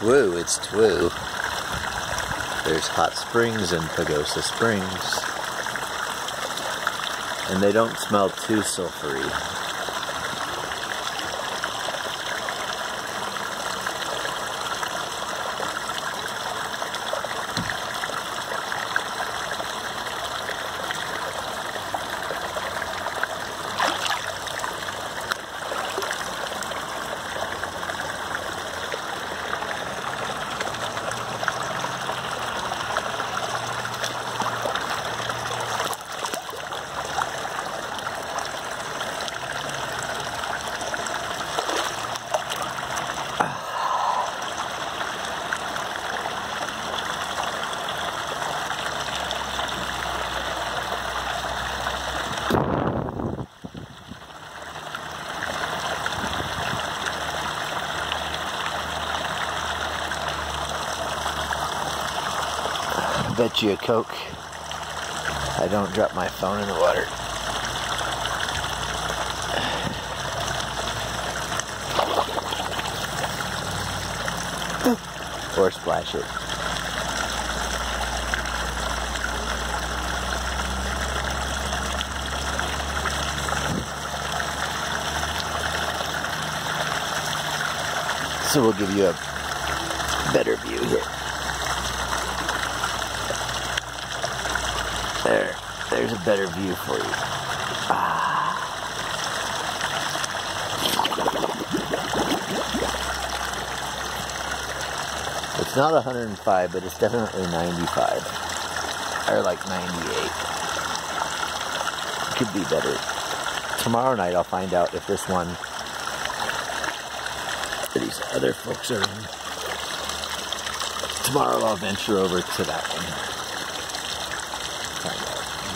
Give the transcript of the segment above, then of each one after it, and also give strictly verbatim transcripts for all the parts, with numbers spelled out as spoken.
Twoo, it's Twoo. There's hot springs in Pagosa Springs. And they don't smell too sulfury. Bet you a Coke I don't drop my phone in the water. Or splash it. So we'll give you a better view here. There, there's a better view for you. Ah. It's not one hundred five, but it's definitely ninety-five. Or like ninety-eight. Could be better. Tomorrow night I'll find out if this one, these other folks are in. Tomorrow I'll venture over to that one. Find out.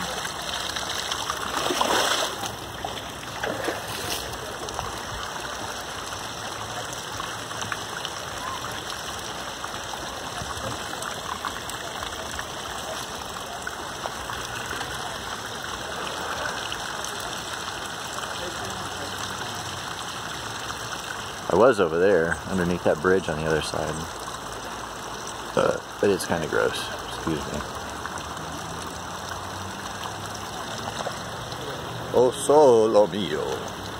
I was over there, underneath that bridge on the other side. Uh, but it's kind of gross. Excuse me. Oh, solo mio.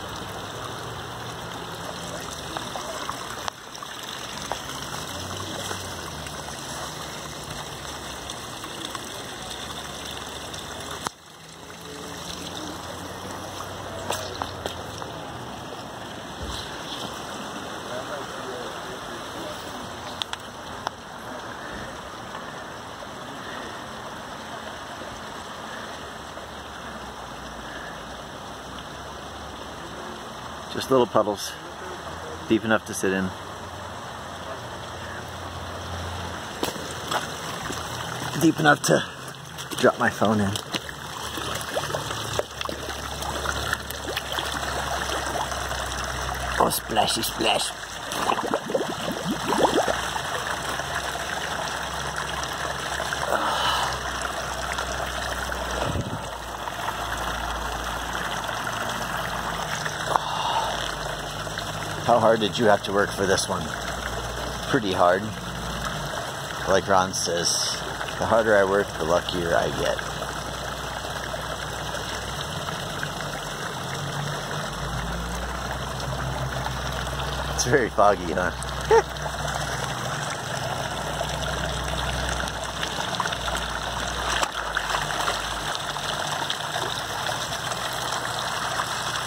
Just little puddles, deep enough to sit in. Deep enough to drop my phone in. Oh, splashy splash. How hard did you have to work for this one? Pretty hard. Like Ron says, the harder I work, the luckier I get. It's very foggy, huh?